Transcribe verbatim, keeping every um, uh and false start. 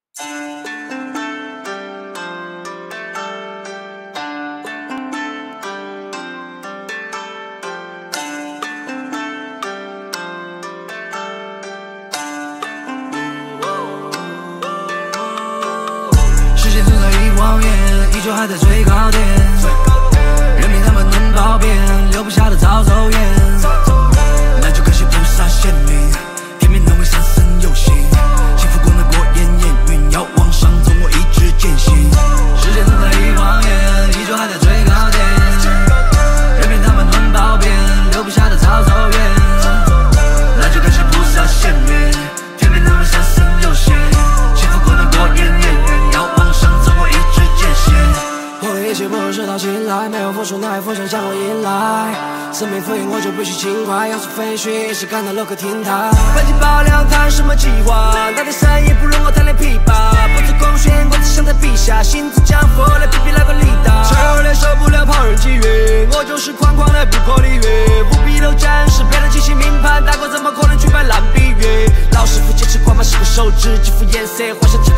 时间存在一晃眼，依旧还在最高点。任凭他们能暴变，留不下的早走远。那就可惜菩萨显灵，天命能为三生有幸。幸福过那过眼烟云，要往上走，我一直坚信。时间存在一晃眼，依旧还在最高点。任凭他们能暴变，留不下的早走远。那就可惜菩萨显灵，天命能为三生有幸。幸福过那过眼烟云，要往上走，我一直坚信。我的一切不会受到青睐，没有付出，哪有风险向我迎来？生命敷衍我就必须轻快，要是飞行，是赶到楼阁天台。本期爆料谈什么计划？那点生意不容我弹点琵琶，不知空悬，我只想在笔下，心自降佛来比比那个力大。趁热烈受不了旁人觊觎，我就是狂狂的不可理喻。不必都展示，别人精心命盘，大哥怎么可能去摆烂比喻？老师傅坚持光芒是个手指，几副颜色，幻想。